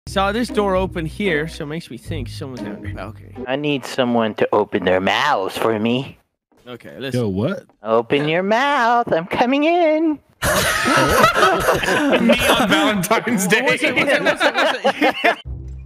Saw this door open here, so it makes me think someone's on the balcony. I need someone to open their mouths for me. Okay, listen. Yo, what? Open your mouth. I'm coming in. Me on Valentine's Day. One second.